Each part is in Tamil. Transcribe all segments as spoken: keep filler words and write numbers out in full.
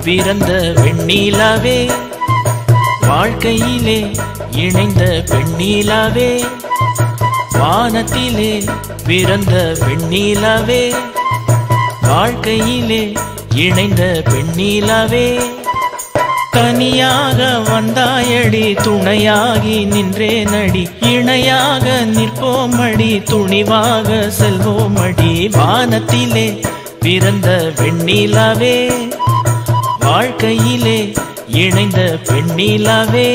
பிறந்த வெண்ணிலாவே வாழ்க்கையிலே இணைந்த பெண்ணிலாவே வானத்திலே பிறந்த வெண்ணிலாவே வாழ்க்கையிலே இணைந்த பெண்ணிலாவே தனியாக வந்தாயடி துணையாகி நின்றேனடி இணையாக நிற்போமடி துணிவாக செல்வோமடி வானத்திலே பிறந்த வெண்ணிலாவே வாழ்க்கையிலே இணைந்த பெண்ணிலாவே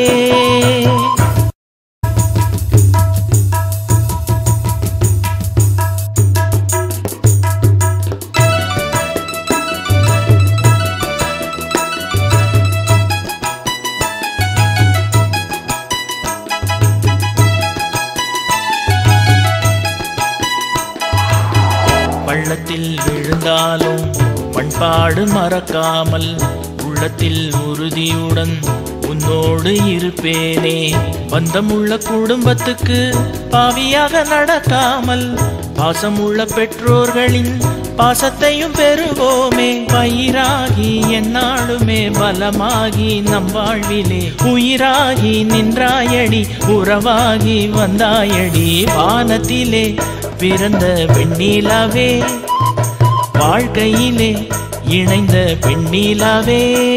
பள்ளத்தில் விழுந்தாலும் பண்பாடு மறக்காமல் உள்ளத்தில் உறுதியுடன் உன்னோடு இருப்பேனே பந்தமுள்ள குடும்பத்துக்கு பாவியாக நடக்காமல் பாசமுள்ள பெற்றோர்களின் பாசத்தையும் பெறுவோமே பயிராகி என்னாலுமே பலமாகி நம் வாழ்விலே உயிராகி நின்றாயடி உறவாகி வந்தாயடி வானத்திலே பிறந்த வெண்ணிலாவே வாழ்க்கையிலே இணைந்த பெண்ணிலாவே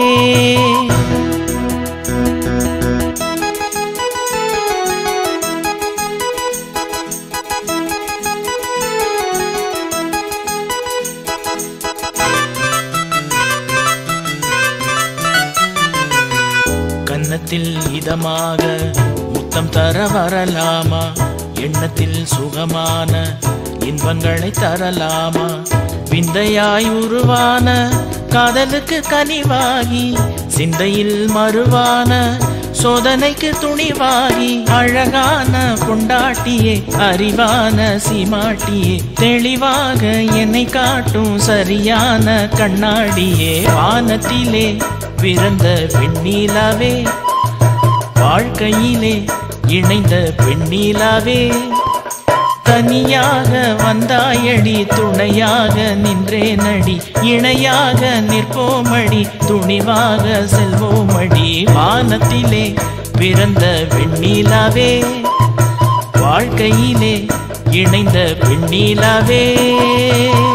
கன்னத்தில் இதமாக முத்தம் தர வரலாமா எண்ணத்தில் சுகமான இன்பங்களை தரலாமா விந்தையாய் உருவான காதலுக்கு கனிவாகி சிந்தையில் மறுவான சோதனைக்கு துணிவாகி அழகான பொண்டாட்டியே அறிவான சீமாட்டியே தெளிவாக என்னை காட்டும் சரியான கண்ணாடியே வானத்திலே பிறந்த வெண்ணிலாவே வாழ்க்கையிலே இணைந்த பெண்ணிலாவே தனியாக வந்தாயடி துணையாக நின்றேனடி இணையாக நிற்போமடி துணிவாக செல்வோமடி வானத்திலே பிறந்த வெண்ணிலாவே வாழ்க்கையிலே இணைந்த பெண்ணிலாவே